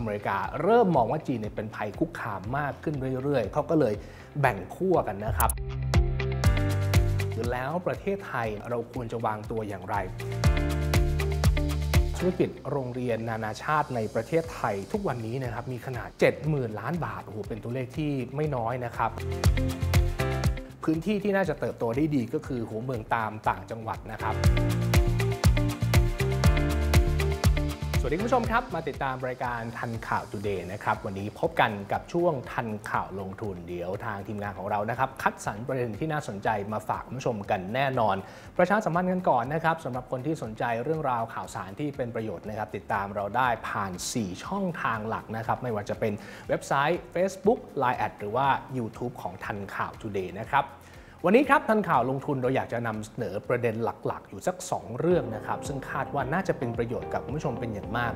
อเมริกาเริ่มมองว่าจีนเป็นภัยคุกคามมากขึ้นเรื่อยๆเขาก็เลยแบ่งขั้วกันนะครับแล้วประเทศไทยเราควรจะวางตัวอย่างไรธุรกิจโรงเรียนนานาชาติในประเทศไทยทุกวันนี้นะครับมีขนาด 70,000 ล้านบาทโอ้โหเป็นตัวเลขที่ไม่น้อยนะครับพื้นที่ที่น่าจะเติบโตได้ดีก็คือหัวเมืองตามต่างจังหวัดนะครับสวัสดีคุณผู้ชมครับมาติดตามรายการทันข่าว Today นะครับวันนี้พบกันกับช่วงทันข่าวลงทุนเดี๋ยวทางทีมงานของเรานะครับคัดสรรประเด็นที่น่าสนใจมาฝากคุณผู้ชมกันแน่นอนประชาสัมพันธ์กันก่อนนะครับสำหรับคนที่สนใจเรื่องราวข่าวสารที่เป็นประโยชน์นะครับติดตามเราได้ผ่าน4ช่องทางหลักนะครับไม่ว่าจะเป็นเว็บไซต์ Facebook Line แอดหรือว่า YouTube ของทันข่าว Today นะครับวันนี้ครับทันข่าวลงทุนเราอยากจะนำเสนอประเด็นหลักๆอยู่สัก2เรื่องนะครับซึ่งคาดว่าน่าจะเป็นประโยชน์กับคุณผู้ชมเป็นอย่างมาก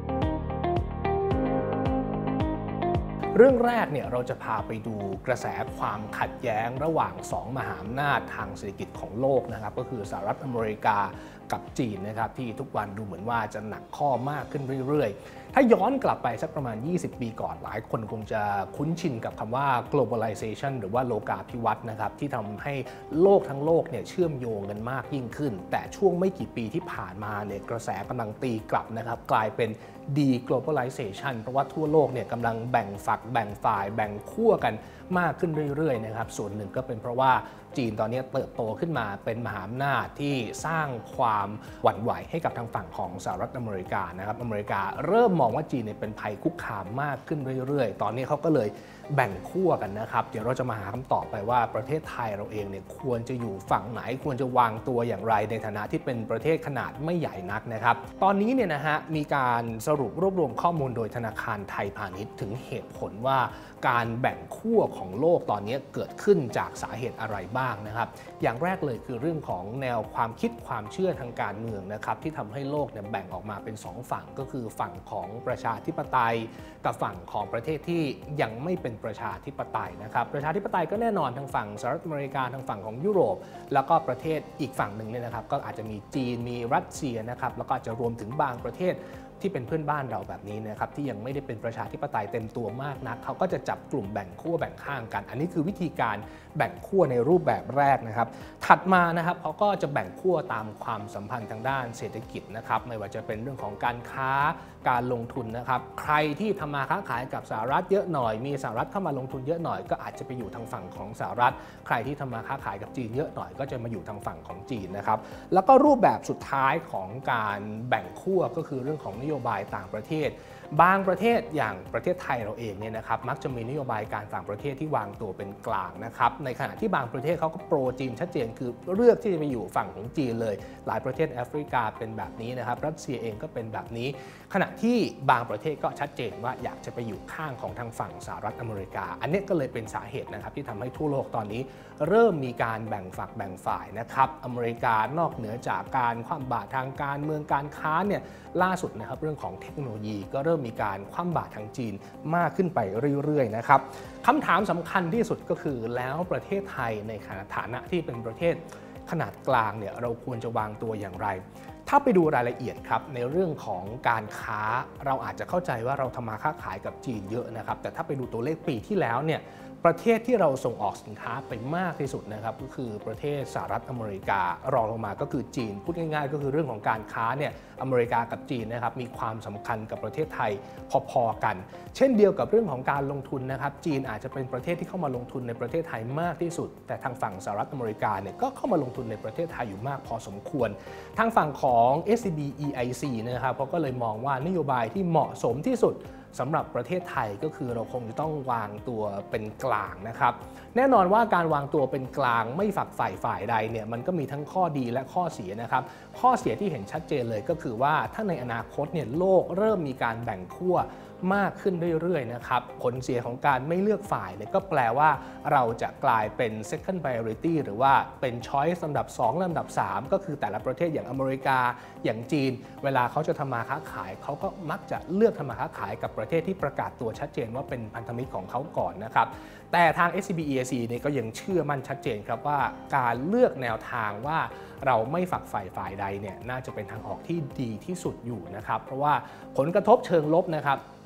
เรื่องแรกเนี่ยเราจะพาไปดูกระแสความขัดแย้งระหว่าง2มหาอำนาจทางเศรษฐกิจของโลกนะครับก็คือสหรัฐอเมริกากับจีนนะครับที่ทุกวันดูเหมือนว่าจะหนักข้อมากขึ้นเรื่อยๆถ้าย้อนกลับไปสักประมาณ20 ปีก่อนหลายคนคงจะคุ้นชินกับคำว่า globalization หรือว่าโลกาภิวัตน์นะครับที่ทำให้โลกทั้งโลกเนี่ยเชื่อมโยงกันมากยิ่งขึ้นแต่ช่วงไม่กี่ปีที่ผ่านมาเนี่ยกระแสกำลังตีกลับนะครับกลายเป็น deglobalization เพราะว่าทั่วโลกเนี่ยกำลังแบ่งฝักแบ่งฝ่ายแบ่งขั้วกันมากขึ้นเรื่อยๆนะครับส่วนหนึ่งก็เป็นเพราะว่าจีนตอนนี้เติบโตขึ้นมาเป็นมหาอำนาจที่สร้างความหวั่นไหวให้กับทางฝั่งของสหรัฐอเมริกานะครับอเมริกาเริ่มมองว่าจีนเป็นภัยคุกคามมากขึ้นเรื่อยๆตอนนี้เขาก็เลยแบ่งขั้วกันนะครับเดี๋ยวเราจะมาหาคำตอบไปว่าประเทศไทยเราเองเนี่ยควรจะอยู่ฝั่งไหนควรจะวางตัวอย่างไรในฐานะที่เป็นประเทศขนาดไม่ใหญ่นักนะครับตอนนี้เนี่ยนะฮะมีการสรุปรวบรวมข้อมูลโดยธนาคารไทยพาณิชย์ถึงเหตุผลว่าการแบ่งขั้วของโลกตอนนี้เกิดขึ้นจากสาเหตุอะไรบ้างนะครับอย่างแรกเลยคือเรื่องของแนวความคิดความเชื่อทางการเมืองนะครับที่ทำให้โลกเนี่ยแบ่งออกมาเป็น2ฝั่งก็คือฝั่งของประชาธิปไตยกับฝั่งของประเทศที่ยังไม่เป็นประชาธิปไตยนะครับประชาธิปไตยก็แน่นอนทางฝั่งสหรัฐอเมริกาทางฝั่งของยุโรปแล้วก็ประเทศอีกฝั่งหนึ่งเนี่ยนะครับก็อาจจะมีจีนมีรัสเซียนะครับแล้วก็อาจจะรวมถึงบางประเทศที่เป็นเพื่อนบ้านเราแบบนี้นะครับที่ยังไม่ได้เป็นประชาธิปไตยเต็มตัวมากนักเขาก็จะจับกลุ่มแบ่งขั้วแบ่งข้างกันอันนี้คือวิธีการแบ่งขั้วในรูปแบบแรกนะครับถัดมานะครับเขาก็จะแบ่งขั้วตามความสัมพันธ์ทางด้านเศรษฐกิจนะครับไม่ว่าจะเป็นเรื่องของการค้าการลงทุนนะครับใครที่ทำมาค้าขายกับสหรัฐเยอะหน่อยมีสหรัฐเข้ามาลงทุนเยอะหน่อยก็อาจจะไปอยู่ทางฝั่งของสหรัฐใครที่ทำมาค้าขายกับจีนเยอะหน่อยก็จะมาอยู่ทางฝั่งของจีนนะครับแล้วก็รูปแบบสุดท้ายของการแบ่งขั้วก็คือเรื่องของนโยบายต่างประเทศบางประเทศอย่างประเทศไทยเราเองเนี่ยนะครับมักจะมีนโยบายการต่างประเทศที่วางตัวเป็นกลางนะครับในขณะที่บางประเทศเขาก็โปรจีนชัดเจนคือเลือกที่จะไปอยู่ฝั่งของจีนเลยหลายประเทศแอฟริกาเป็นแบบนี้นะครับรัสเซียเองก็เป็นแบบนี้ขณะที่บางประเทศก็ชัดเจนว่าอยากจะไปอยู่ข้างของทางฝั่งสหรัฐอเมริกาอันนี้ก็เลยเป็นสาเหตุนะครับที่ทำให้ทั่วโลกตอนนี้เริ่มมีการแบ่งฝักแบ่งฝ่ายนะครับอเมริกานอกเหนือจากการคว่ำบาตรทางการเมืองการค้าเนี่ยล่าสุดนะครับเรื่องของเทคโนโลยีก็เริ่มมีการคว่ำบาตรทางจีนมากขึ้นไปเรื่อยๆนะครับคำถามสำคัญที่สุดก็คือแล้วประเทศไทยในฐานะที่เป็นประเทศขนาดกลางเนี่ยเราควรจะวางตัวอย่างไรถ้าไปดูรายละเอียดครับในเรื่องของการค้าเราอาจจะเข้าใจว่าเราทำมาค้าขายกับจีนเยอะนะครับแต่ถ้าไปดูตัวเลขปีที่แล้วเนี่ยประเทศที่เราส่งออกสินค้าไปมากที่สุดนะครับก็คือประเทศสหรัฐอเมริการองลงมาก็คือจีนพูดง่ายๆก็คือเรื่องของการค้าเนี่ยอเมริกากับจีนนะครับมีความสำคัญกับประเทศไทยพอๆกันเช่นเดียวกับเรื่องของการลงทุนนะครับจีนอาจจะเป็นประเทศที่เข้ามาลงทุนในประเทศไทยมากที่สุดแต่ทางฝั่งสหรัฐอเมริกาเนี่ยก็เข้ามาลงทุนในประเทศไทยอยู่มากพอสมควรทางฝั่งของ SCB EIC นะครับเขาก็เลยมองว่านโยบายที่เหมาะสมที่สุดสำหรับประเทศไทยก็คือเราคงจะต้องวางตัวเป็นกลางนะครับแน่นอนว่าการวางตัวเป็นกลางไม่ฝักฝ่ายใดเนี่ยมันก็มีทั้งข้อดีและข้อเสียนะครับข้อเสียที่เห็นชัดเจนเลยก็คือว่าถ้าในอนาคตเนี่ยโลกเริ่มมีการแบ่งขั้วมากขึ้นเรื่อยๆนะครับผลเสียของการไม่เลือกฝ่ายเนี่ยก็แปลว่าเราจะกลายเป็น second priority หรือว่าเป็น choice ลำดับ2ลำดับ3ก็คือแต่ละประเทศอย่างอเมริกาอย่างจีนเวลาเขาจะทำมาค้าขายเขาก็มักจะเลือกทำมาค้าขายกับประเทศที่ประกาศตัวชัดเจนว่าเป็นพันธมิตรของเขาก่อนนะครับแต่ทาง SCB EIC เนี่ยก็ยังเชื่อมั่นชัดเจนครับว่าการเลือกแนวทางว่าเราไม่ฝักฝ่ายใดเนี่ยน่าจะเป็นทางออกที่ดีที่สุดอยู่นะครับเพราะว่าผลกระทบเชิงลบนะครับ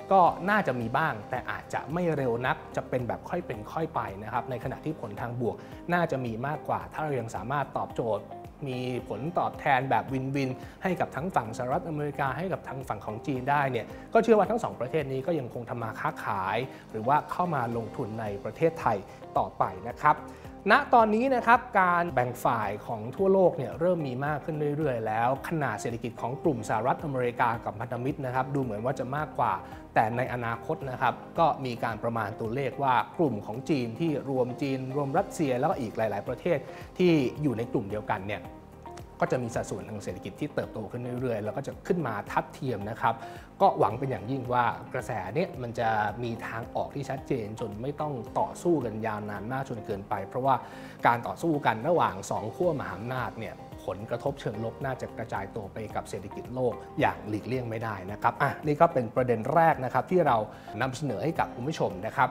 ก็น่าจะมีบ้างแต่อาจจะไม่เร็วนักจะเป็นแบบค่อยเป็นค่อยไปนะครับในขณะที่ผลทางบวกน่าจะมีมากกว่าถ้าเรายังสามารถตอบโจทย์มีผลตอบแทนแบบวินวินให้กับทั้งฝั่งสหรัฐอเมริกาให้กับทางฝั่งของจีนได้เนี่ยก็เชื่อว่าทั้ง2ประเทศนี้ก็ยังคงทำมาค้าขายหรือว่าเข้ามาลงทุนในประเทศไทยต่อไปนะครับณตอนนี้นะครับการแบ่งฝ่ายของทั่วโลกเนี่ยเริ่มมีมากขึ้นเรื่อยๆแล้วขนาดเศรษฐกิจของกลุ่มสหรัฐอเมริกากับพันธมิตรนะครับดูเหมือนว่าจะมากกว่าแต่ในอนาคตนะครับก็มีการประมาณตัวเลขว่ากลุ่มของจีนที่รวมจีนรวมรัสเซียแล้วก็อีกหลายๆประเทศที่อยู่ในกลุ่มเดียวกันเนี่ยก็จะมีสัดส่วนทางเศรษฐกิจที่เติบโตขึ้นเรื่อยๆแล้วก็จะขึ้นมาทัดเทียมนะครับก็หวังเป็นอย่างยิ่งว่ากระแสนี้มันจะมีทางออกที่ชัดเจนจนไม่ต้องต่อสู้กันยาวนานมากจนเกินไปเพราะว่าการต่อสู้กันระหว่าง2ขั้วมหาอำนาจเนี่ยผลกระทบเชิงลบน่าจะกระจายตัวไปกับเศรษฐกิจโลกอย่างหลีกเลี่ยงไม่ได้นะครับนี่ก็เป็นประเด็นแรกนะครับที่เรานำเสนอให้กับคุณผู้ชมนะครับ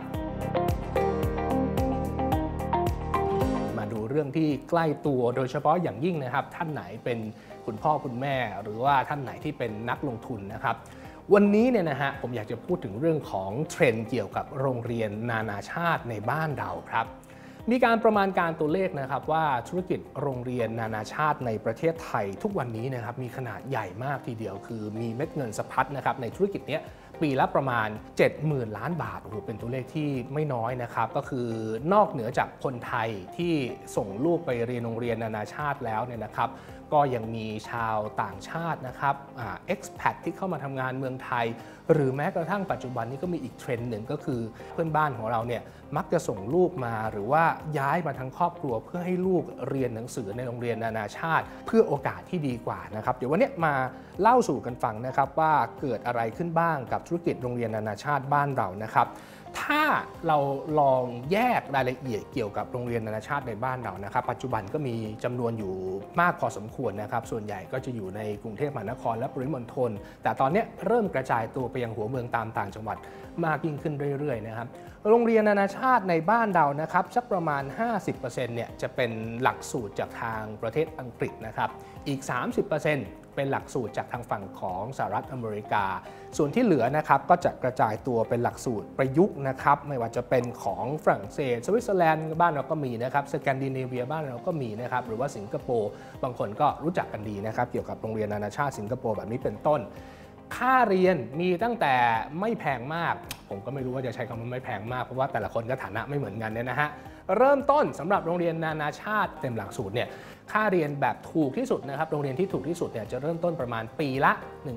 เรื่องที่ใกล้ตัวโดยเฉพาะอย่างยิ่งนะครับท่านไหนเป็นคุณพ่อคุณแม่หรือว่าท่านไหนที่เป็นนักลงทุนนะครับวันนี้เนี่ยนะฮะผมอยากจะพูดถึงเรื่องของเทรนด์เกี่ยวกับโรงเรียนนานาชาติในบ้านเราครับมีการประมาณการตัวเลขนะครับว่าธุรกิจโรงเรียนนานาชาติในประเทศไทยทุกวันนี้นะครับมีขนาดใหญ่มากทีเดียวคือมีเม็ดเงินสะพัดนะครับในธุรกิจนี้ปีละประมาณ 70,000 ล้านบาทโอ้โหเป็นตัวเลขที่ไม่น้อยนะครับก็คือนอกเหนือจากคนไทยที่ส่งลูกไปเรียนโรงเรียนนานาชาติแล้วเนี่ยนะครับก็ยังมีชาวต่างชาตินะครับexpat ที่เข้ามาทำงานเมืองไทยหรือแม้กระทั่งปัจจุบันนี้ก็มีอีกเทรนด์หนึ่งก็คือเพื่อนบ้านของเราเนี่ยมักจะส่งลูกมาหรือว่าย้ายมาทั้งครอบครัวเพื่อให้ลูกเรียนหนังสือในโรงเรียนนานาชาติเพื่อโอกาสที่ดีกว่านะครับเดี๋ยววันนี้มาเล่าสู่กันฟังนะครับว่าเกิดอะไรขึ้นบ้างกับธุรกิจโรงเรียนนานาชาติบ้านเรานะครับถ้าเราลองแยกรายละเอียดเกี่ยวกับโรงเรียนนานาชาติในบ้านเรานะครับปัจจุบันก็มีจำนวนอยู่มากพอสมควรนะครับส่วนใหญ่ก็จะอยู่ในกรุงเทพมหานครและปริมณฑลแต่ตอนนี้เริ่มกระจายตัวไปยังหัวเมืองตามต่างจังหวัดมากยิ่งขึ้นเรื่อยๆนะครับโรงเรียนนานาชาติในบ้านเรานะครับสักประมาณ 50% เนี่ยจะเป็นหลักสูตรจากทางประเทศอังกฤษนะครับอีก 30%เป็นหลักสูตรจากทางฝั่งของสหรัฐอเมริกาส่วนที่เหลือนะครับก็จะกระจายตัวเป็นหลักสูตรประยุกต์นะครับไม่ว่าจะเป็นของฝรั่งเศสสวิตเซอร์แลนด์บ้านเราก็มีนะครับสแกนดิเนเวียบ้านเราก็มีนะครับหรือว่าสิงคโปร์บางคนก็รู้จักกันดีนะครับเกี่ยวกับโรงเรียนนานาชาติสิงคโปร์แบบนี้เป็นต้นค่าเรียนมีตั้งแต่ไม่แพงมากผมก็ไม่รู้ว่าจะใช้คำว่าไม่แพงมากเพราะว่าแต่ละคนก็ฐานะไม่เหมือนกันเนี่ยนะฮะเริ่มต้นสำหรับโรงเรียนนานาชาติเต็มหลักสูตรเนี่ยค่าเรียนแบบถูกที่สุดนะครับโรงเรียนที่ถูกที่สุดเนี่ยจะเริ่มต้นประมาณปีละ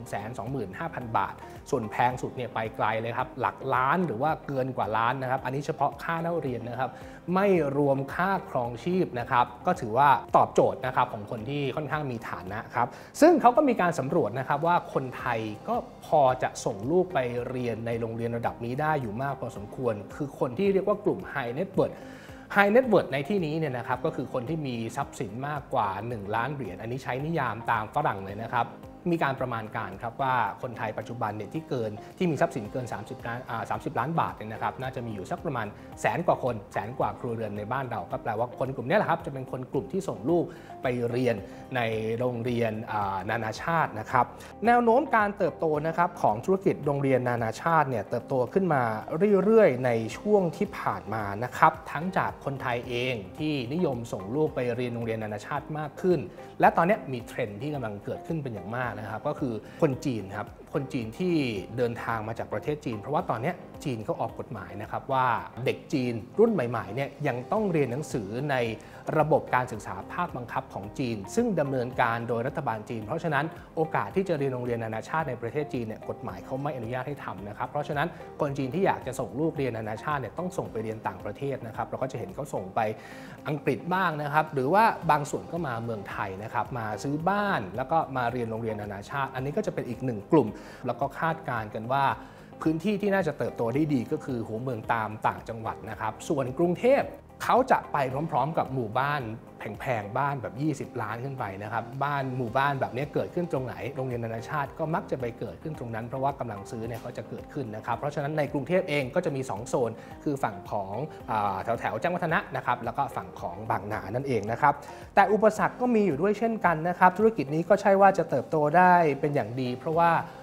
125,000 บาทส่วนแพงสุดเนี่ยไปไกลเลยครับหลักล้านหรือว่าเกินกว่าล้านนะครับอันนี้เฉพาะค่าเล่าเรียนนะครับไม่รวมค่าครองชีพนะครับก็ถือว่าตอบโจทย์นะครับของคนที่ค่อนข้างมีฐานะครับซึ่งเขาก็มีการสำรวจนะครับว่าคนไทยก็พอจะส่งลูกไปเรียนในโรงเรียนระดับนี้ได้อยู่มากพอสมควรคือคนที่เรียกว่ากลุ่ม High Net Worth High Net Worth ในที่นี้เนี่ยนะครับก็คือคนที่มีทรัพย์สินมากกว่า1 ล้านเหรียญอันนี้ใช้นิยามตามฝรั่งเลยนะครับมีการประมาณการครับว่าคนไทยปัจจุบันเนี่ยที่มีทรัพย์สินเกิน30 ล้านบาทเนี่ยนะครับน่าจะมีอยู่สักประมาณแสนกว่าคนแสนกว่าครัวเรือนในบ้านเราก็แปลว่าคนกลุ่มนี้แหละครับจะเป็นคนกลุ่มที่ส่งลูกไปเรียนในโรงเรียนนานาชาตินะครับแนวโน้มการเติบโตนะครับของธุรกิจโรงเรียนนานาชาติเนี่ยเติบโตขึ้นมาเรื่อยๆในช่วงที่ผ่านมานะครับทั้งจากคนไทยเองที่นิยมส่งลูกไปเรียนโรงเรียนนานาชาติมากขึ้นและตอนนี้มีเทรนด์ที่กำลังเกิดขึ้นเป็นอย่างมากนะครับก็คือคนจีนครับคนจีนที่เดินทางมาจากประเทศจีนเพราะว่าตอนนี้จีนเขาออกกฎหมายนะครับว่าเด็กจีนรุ่นใหม่ๆเนี่ยยังต้องเรียนหนังสือในระบบการศึกษาภาคบังคับของจีนซึ่งดำเนินการโดยรัฐบาลจีนเพราะฉะนั้นโอกาสที่จะเรียนโรงเรียนนานาชาติในประเทศจีนเนี่ยกฎหมายเขาไม่อนุญาตให้ทำนะครับเพราะฉะนั้นคนจีนที่อยากจะส่งลูกเรียนนานาชาติเนี่ยต้องส่งไปเรียนต่างประเทศนะครับเราก็จะเห็นเขาส่งไปอังกฤษบ้างนะครับหรือว่าบางส่วนก็มาเมืองไทยนะครับมาซื้อบ้านแล้วก็มาเรียนโรงเรียนนานาชาติอันนี้ก็จะเป็นอีกหนึ่งกลุ่มแล้วก็คาดการณ์กันว่าพื้นที่ที่น่าจะเติบโตได้ดีก็คือหัวเมืองตามต่างจังหวัดนะครับส่วนกรุงเทพเขาจะไปพร้อมๆกับหมู่บ้านแพงๆบ้านแบบ20 ล้านขึ้นไปนะครับบ้านหมู่บ้านแบบนี้เกิดขึ้นตรงไหนโรงเรียนนานาชาติก็มักจะไปเกิดขึ้นตรงนั้นเพราะว่ากำลังซื้อเนี่ยก็จะเกิดขึ้นนะครับเพราะฉะนั้นในกรุงเทพเองก็จะมี2โซนคือฝั่งของแถวแจ้งวัฒนะนะครับแล้วก็ฝั่งของบางนานั่นเองนะครับแต่อุปสรรคก็มีอยู่ด้วยเช่นกันนะครับธุรกิจนี้ก็ใช่ว่าจะเติบโตได้เป็นอย่างดีเพราะว่า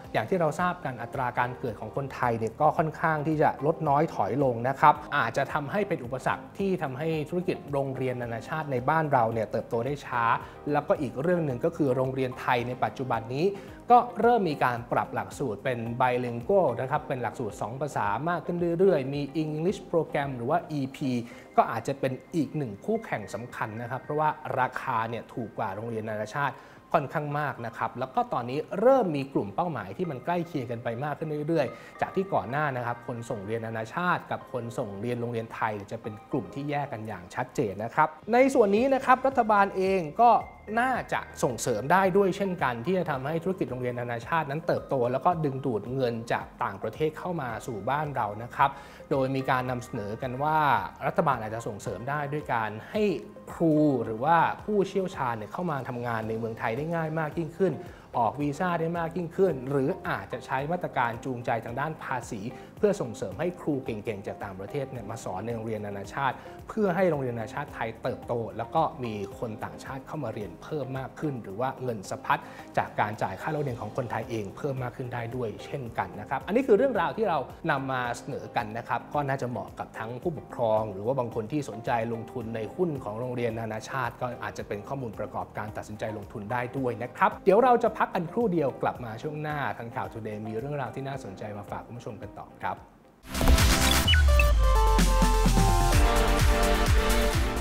อย่างที่เราทราบกันอัตราการเกิดของคนไทยเนี่ยก็ค่อนข้างที่จะลดน้อยถอยลงนะครับอาจจะทำให้เป็นอุปสรรคที่ทำให้ธุรกิจโรงเรียนนานาชาติในบ้านเราเนี่ยเติบโตได้ช้าแล้วก็อีกเรื่องหนึ่งก็คือโรงเรียนไทยในปัจจุบันนี้ก็เริ่มมีการปรับหลักสูตรเป็น bilingual นะครับเป็นหลักสูตร2ภาษามากขึ้นเรื่อยๆมี English Program หรือว่า EP ก็อาจจะเป็นอีกหนึ่งคู่แข่งสำคัญนะครับเพราะว่าราคาเนี่ยถูกกว่าโรงเรียนนานาชาติค่อนข้างมากนะครับแล้วก็ตอนนี้เริ่มมีกลุ่มเป้าหมายที่มันใกล้เคียงกันไปมากขึ้นเรื่อยๆจากที่ก่อนหน้านะครับคนส่งเรียนนานาชาติกับคนส่งเรียนโรงเรียนไทยจะเป็นกลุ่มที่แยกกันอย่างชัดเจนนะครับในส่วนนี้นะครับรัฐบาลเองก็น่าจะส่งเสริมได้ด้วยเช่นกันที่จะทำให้ธุรกิจโรงเรียนนานาชาตินั้นเติบโตแล้วก็ดึงดูดเงินจากต่างประเทศเข้ามาสู่บ้านเรานะครับโดยมีการนำเสนอกันว่ารัฐบาลอาจจะส่งเสริมได้ด้วยการให้ครูหรือว่าผู้เชี่ยวชาญเข้ามาทำงานในเมืองไทยได้ง่ายมากยิ่งขึ้นออกวีซ่าได้มากยิ่งขึ้นหรืออาจจะใช้มาตรการจูงใจทางด้านภาษีเพื่อส่งเสริมให้ครูเก่งๆจากต่างประเทศมาสอนในโรงเรียนนานาชาติเพื่อให้โรงเรียนนานาชาติไทยเติบโตแล้วก็มีคนต่างชาติเข้ามาเรียนเพิ่มมากขึ้นหรือว่าเงินสะพัดจากการจ่ายค่าเล่าเรียนของคนไทยเองเพิ่มมากขึ้นได้ด้วยเช่นกันนะครับอันนี้คือเรื่องราวที่เรานำมาเสนอกันนะครับก็น่าจะเหมาะกับทั้งผู้ปกครองหรือว่าบางคนที่สนใจลงทุนในหุ้นของโรงเรียนนานาชาติก็อาจจะเป็นข้อมูลประกอบการตัดสินใจลงทุนได้ด้วยนะครับเดี๋ยวเราจะพักกันครู่เดียวกลับมาช่วงหน้าทางข่าว Today มีเรื่องราวที่น่าสนใจมาฝากคุณผู้ชมกันต่อครับ